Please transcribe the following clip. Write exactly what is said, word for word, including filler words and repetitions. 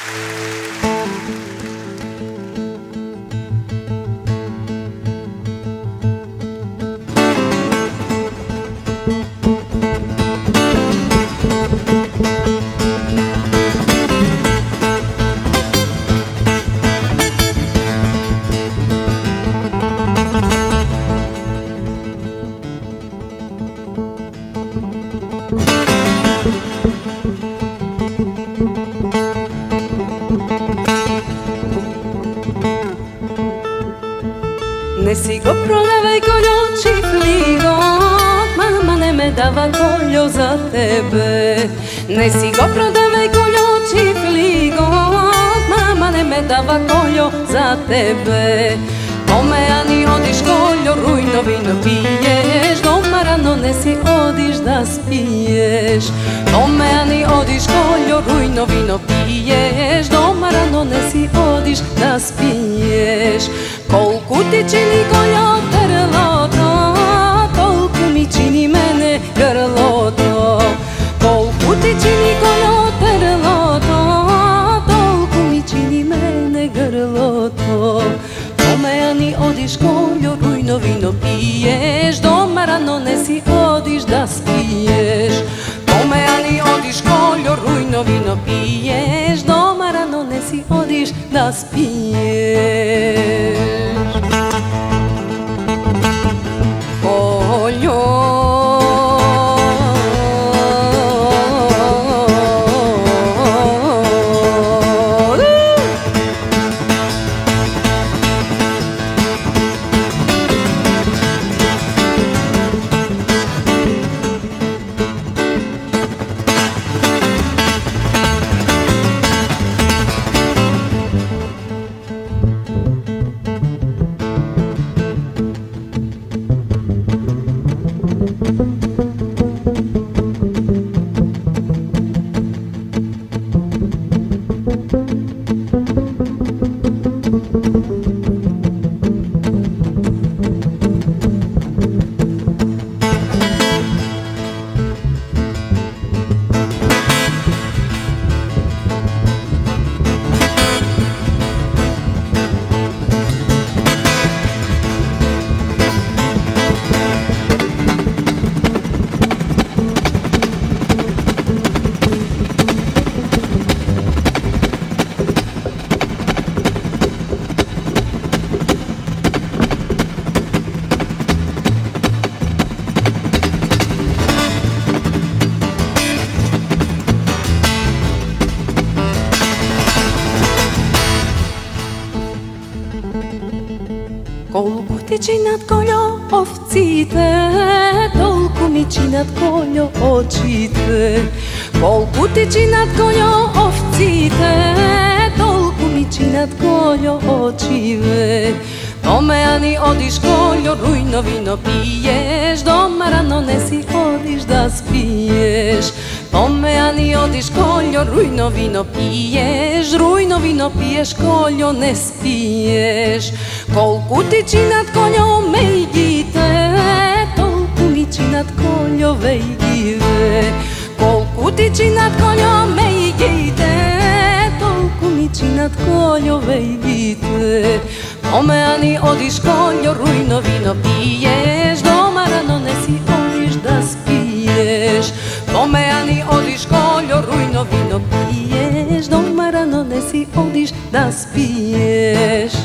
Ne si go prodavaj Koljo čifligo, mama ne me dava Koljo za tebe. Ne si go prodavaj Koljo čifligo, mama ne me dava Koljo za tebe. Tome ani odiš Koljo, rujno vino piješ, doma rano ne si odiš da spiješ. Tome ani odiš Koljo, rujno vino piješ, doma rano ne si odiš da spiješ. Kolku ti čini Koljo trloto, tolku mi čini mene grloto. Kolku ti čini Koljo trloto, tolku mi čini mene grloto. Tome ani odiš Koljo, rujno vino piješ, doma rano ne si odiš da spiješ. Tome ani odiš Koljo, rujno vino piješ, doma rano ne si odiš da spiješ. Koljo, kolku ti činat Koljo ovcite, tolku mi činat Koljo očite. Kolku ti činat Koljo ovcite, tolku mi činat Koljo očive. Tome ani odiš Koljo, rujno vino piješ, doma rano ne si odiš da spiješ. Tome ani odiš Koljo, rujno vino piješ, rujno vino piješ Koljo, ne spiješ. Kolku ti činat Koljo mejgite, tolku mi činat Koljo vejgive. Kolku ti činat Koljo mejgite, tolku mi činat Koljo vejgite. Tome ani odiš Koljo, rujno vino piješ, doma rano ne si odiš da spiješ. Tome ani odiš Koljo, rujno vino piješ, doma rano ne si odiš da spiješ.